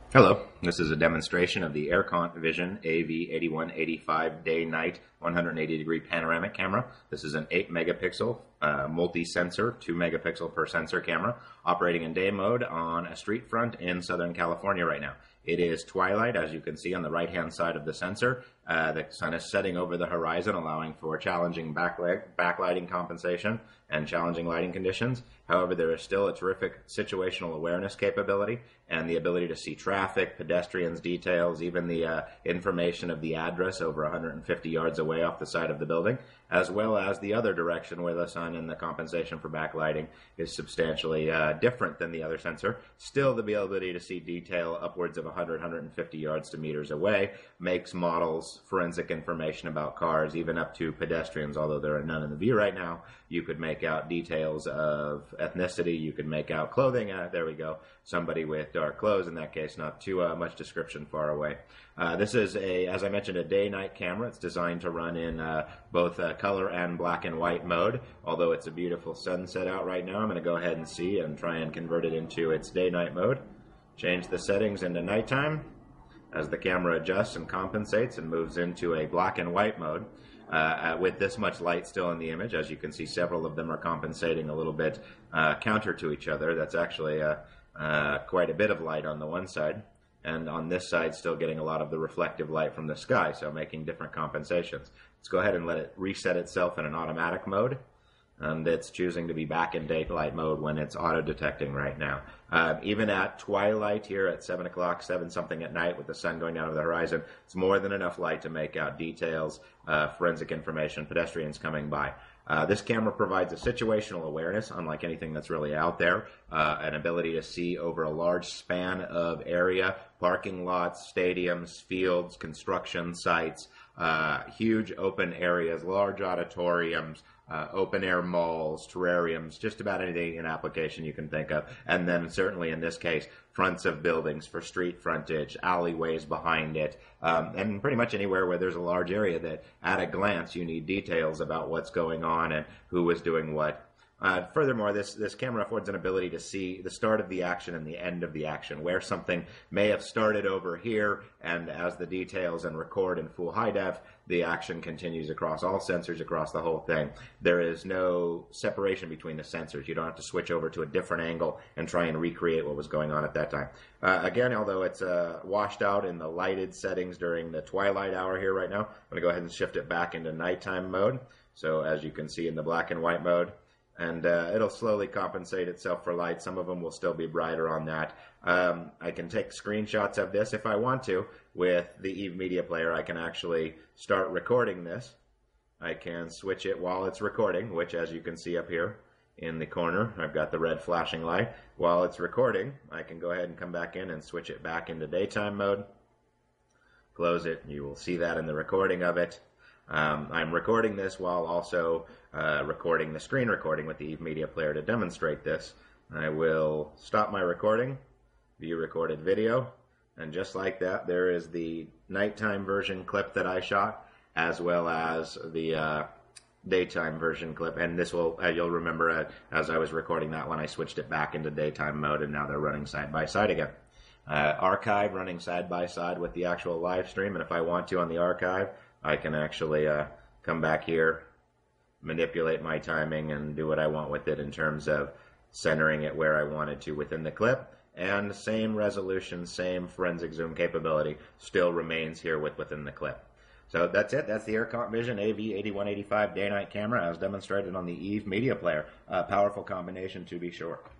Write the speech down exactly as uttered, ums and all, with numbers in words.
Hello, this is a demonstration of the Aircont Vision A V eighty-one eighty-five day-night one hundred eighty degree panoramic camera. This is an eight megapixel uh, multi-sensor, two megapixel per sensor camera operating in day mode on a street front in Southern California right now. It is twilight, as you can see on the right-hand side of the sensor. Uh, the sun is setting over the horizon, allowing for challenging backlight, backlighting compensation and challenging lighting conditions. However, there is still a terrific situational awareness capability and the ability to see traffic, pedestrians, details, even the uh, information of the address over one hundred fifty yards away off the side of the building, as well as the other direction where the sun and the compensation for backlighting is substantially uh, different than the other sensor. Still, the ability to see detail upwards of one hundred, one hundred fifty yards to meters away makes models forensic information about cars, even up to pedestrians, although there are none in the view right now. You could make out details of ethnicity, you could make out clothing, uh, there we go, somebody with dark clothes, in that case, not too uh, much description far away. Uh, this is, a, as I mentioned, a day-night camera. It's designed to run in uh, both uh, color and black and white mode. Although it's a beautiful sunset out right now, I'm going to go ahead and see and try and convert it into its day-night mode. Change the settings into nighttime as the camera adjusts and compensates and moves into a black and white mode. Uh, with this much light still in the image, as you can see, several of them are compensating a little bit uh, counter to each other. That's actually uh, uh, quite a bit of light on the one side, and on this side still getting a lot of the reflective light from the sky, so making different compensations. Let's go ahead and let it reset itself in an automatic mode, and it's choosing to be back in daylight mode when it's auto-detecting right now. Uh, even at twilight here at seven o'clock, seven something at night with the sun going down over the horizon, it's more than enough light to make out details, uh, forensic information, pedestrians coming by. Uh, this camera provides a situational awareness, unlike anything that's really out there, uh, an ability to see over a large span of area, parking lots, stadiums, fields, construction sites, uh, huge open areas, large auditoriums, uh, open-air malls, terrariums, just about anything in application you can think of. And then certainly in this case, fronts of buildings for street frontage, alleyways behind it, um, and pretty much anywhere where there's a large area that at a glance you need details about what's going on and who is doing what. Uh, furthermore, this, this camera affords an ability to see the start of the action and the end of the action, where something may have started over here, and as the details and record in full high def, the action continues across all sensors, across the whole thing. There is no separation between the sensors. You don't have to switch over to a different angle and try and recreate what was going on at that time. Uh, again, although it's uh, washed out in the lighted settings during the twilight hour here right now, I'm going to go ahead and shift it back into nighttime mode. So as you can see in the black and white mode, and uh, it'll slowly compensate itself for light. Some of them will still be brighter on that. Um, I can take screenshots of this if I want to. With the Eve Media Player, I can actually start recording this. I can switch it while it's recording, which, as you can see up here in the corner, I've got the red flashing light. While it's recording, I can go ahead and come back in and switch it back into daytime mode. Close it. You will see that in the recording of it. Um, I'm recording this while also uh, recording the screen recording with the Eve Media Player to demonstrate this. I will stop my recording, view recorded video, and just like that, there is the nighttime version clip that I shot, as well as the uh, daytime version clip. And this will, uh, you'll remember uh, as I was recording that when I switched it back into daytime mode, and now they're running side by side again. Uh, archive running side by side with the actual live stream, and if I want to on the archive, I can actually uh, come back here, manipulate my timing, and do what I want with it in terms of centering it where I wanted to within the clip. And same resolution, same forensic zoom capability still remains here with within the clip. So that's it. That's the Aircont Vision A V eighty-one eighty-five day-night camera as demonstrated on the Eve Media Player. A powerful combination to be sure.